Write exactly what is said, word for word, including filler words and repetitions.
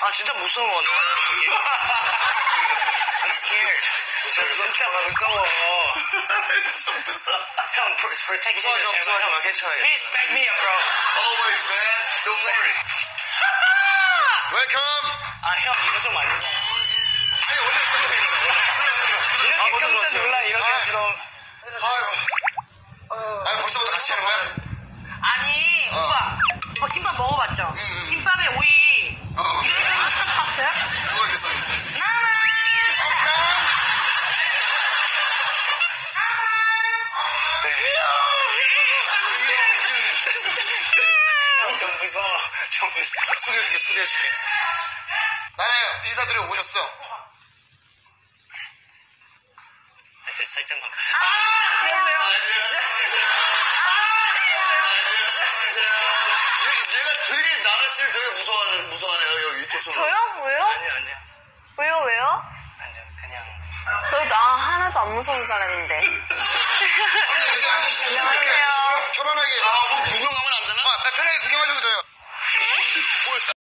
아, 진짜 무서워. I'm scared. 진짜 무서워. 진짜 무서워. 형, protect me. 무서워, 무서워, 형. 괜찮아요. Please back me up, bro. Always, man. Don't worry. Welcome. 아, 형, 이거 좀 아니죠? 아니, 원래 어떤 거야, 이거는. 이렇게 깜짝 놀라, 이렇게 지금. 아유. 아니, 벌써부터 같이 하는 거야? 아니, 어. 오빠. 오빠 김밥 먹어봤죠? 응, 응. 김밥에 오이. 어. 이렇게 생긴 사람 봤어요? 누가 이렇게 썼는데? 나는. 형, 좀 무서워. 좀 무서워. 소개해줄게, 소개해줄게. 나는 인사드리고 오셨어. 아, 저 살짝만. 아, 안녕하세요. 얘가 되게 나나 씨를 되게 무서워하는, 무서워하네요, 여기 이쪽 손으로. 저요? 왜요? 아니요, 아니요. 왜요, 왜요? 아니요, 그냥. 너 나 하나도 안 무서운 사람인데. 안녕하세요. 안녕하세요. 편안하게. 아, 뭐 구경하면 안 되나? 아, 편하게 구경하셔도 돼요.